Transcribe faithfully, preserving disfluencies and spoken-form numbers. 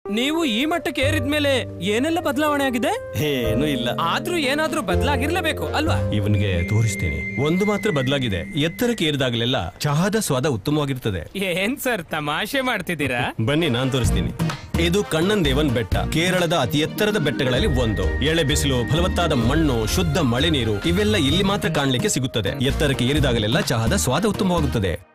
ನೀವು ಈ ಮಟ್ಟಕ್ಕೆ ಏರಿದ್ಮೇಲೆ ಏನೆಲ್ಲ ಬದಲಾವಣೆ ಆಗಿದೆ? ಏನು ಇಲ್ಲ. ಆದ್ರೂ ಏನಾದ್ರೂ ಬದಲಾಗಿರ್ಲೇಬೇಕು ಅಲ್ವಾ? ಇವನಿಗೆ ತೋರಿಸ್ತೀನಿ. ಒಂದು ಮಾತ್ರ ಬದಲಾಗಿದೆ, ಎತ್ತರಕ್ಕೆ ಏರಿದಾಗಲೆಲ್ಲ ಚಹಾದ ಸ್ವಾದ ಉತ್ತಮವಾಗಿರ್ತದೆ. ಏನ್ ಸರ್ ತಮಾಷೆ ಮಾಡ್ತಿದ್ದೀರಾ? ಬನ್ನಿ ನಾನ್ ತೋರಿಸ್ತೀನಿ. ಇದು ಕಣ್ಣನ್ ದೇವನ್ ಬೆಟ್ಟ, ಕೇರಳದ ಅತಿ ಎತ್ತರದ ಬೆಟ್ಟಗಳಲ್ಲಿ ಒಂದು. ಎಳೆ ಬಿಸಿಲು, ಫಲವತ್ತಾದ ಮಣ್ಣು, ಶುದ್ಧ ಮಳೆ ನೀರು ಇವೆಲ್ಲ ಇಲ್ಲಿ ಮಾತ್ರ ಕಾಣ್ಲಿಕ್ಕೆ ಸಿಗುತ್ತದೆ. ಎತ್ತರಕ್ಕೆ ಏರಿದಾಗಲೆಲ್ಲ ಚಹಾದ ಸ್ವಾದ ಉತ್ತಮವಾಗುತ್ತದೆ.